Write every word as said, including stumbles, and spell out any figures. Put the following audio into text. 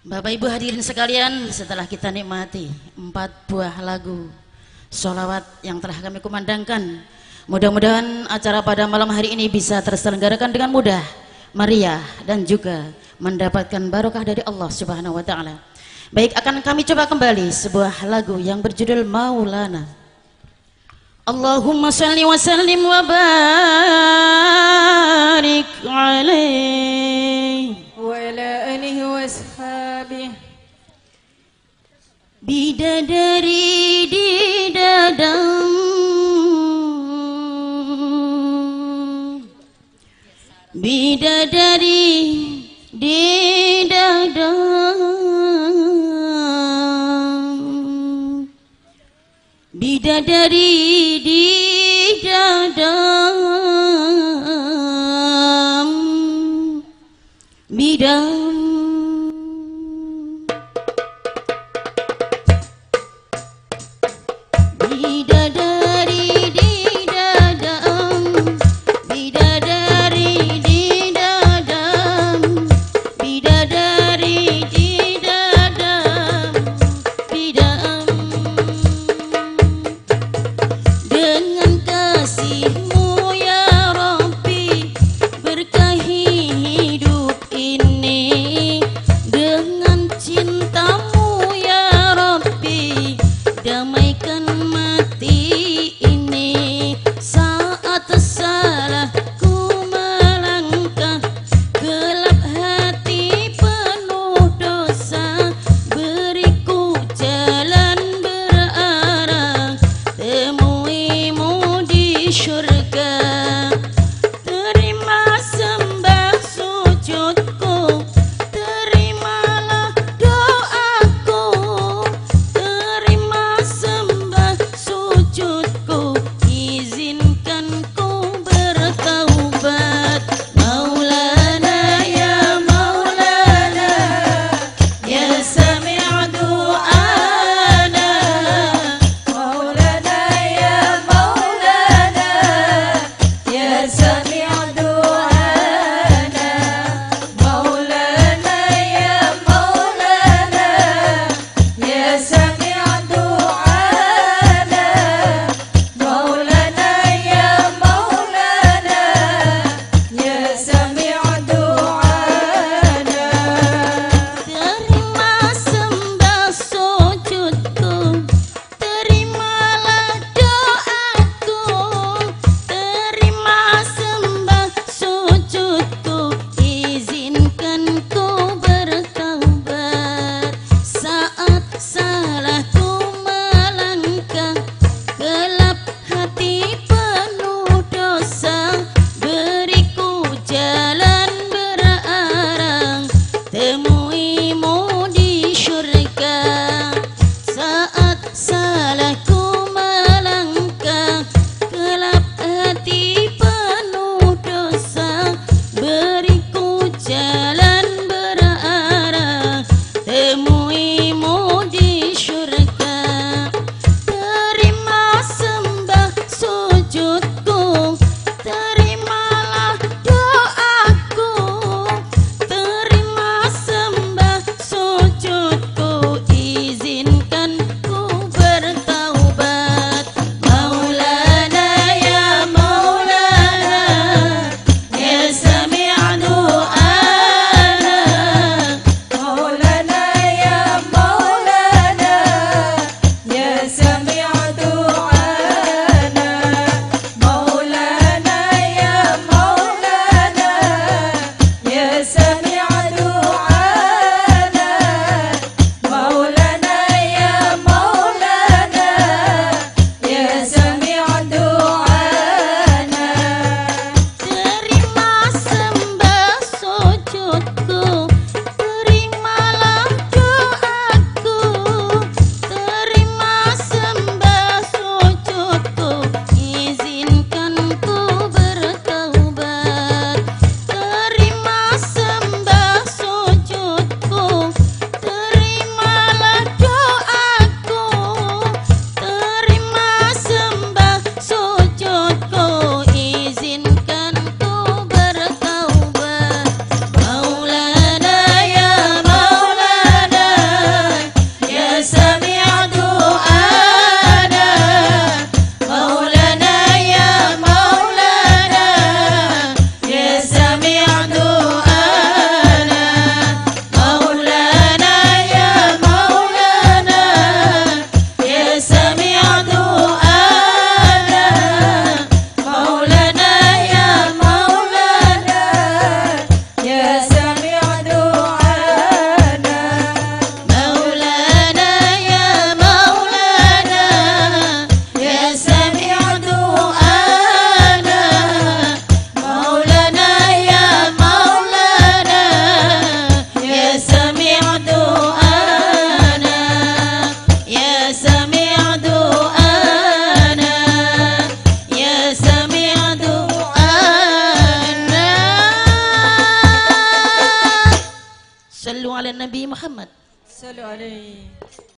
Bapak Ibu hadirin sekalian, setelah kita nikmati empat buah lagu sholawat yang telah kami kumandangkan, mudah-mudahan acara pada malam hari ini bisa terselenggarakan dengan mudah, meriah, dan juga mendapatkan barokah dari Allah Subhanahu wa Ta'ala. Baik, akan kami coba kembali sebuah lagu yang berjudul Maulana. Allahumma salli wa sallim wa barik alaihi wa ala alihi wa ashabihi. Bidadari di dadam, bidadari di dadam, bidadari di dadam, bidang. Bidadari di dadam, bidadari di dadam, bidadari di dadam, bidang. Dengan kasih-Mu ya Rabbi, berkahi hidup ini. Dengan cinta-Mu ya Rabbi, damaikan mati ini. Saat salahku melangkah, gelap hati penuh dosa, beriku jalan berarah, temui-Mu di syurga. Terima sembah sujudku, terimalah doaku, terima sembah sujudku, izinkan ku bertaubat. Maulana ya Maulana, ya sami' du'ana. Maulana ya Maulana, ya sami' du'ana. Maulana ya Maulana, ya sami' du'ana. Maulana ya Maulana, ya sami' du'ana. Terima sembah sujudku, terimalah doaku, terima sembah sujudku, izinkan ku bertaubat. Saat salahku melangkah, gelap hati penuh dosa, beriku jalan berarah, temui-Mu di syurga. Saat salahku melangkah, gelap hati penuh dosa, beriku jalan berarah, temui-Mu di syurga. Terima sembah sujudku, terimalah doaku, terima sembah sujudku, izinkan ku bertaubat. Maulana ya Maulana, ya sami' du'ana. Sallu ala Nabi Muhammad. صلوا عليه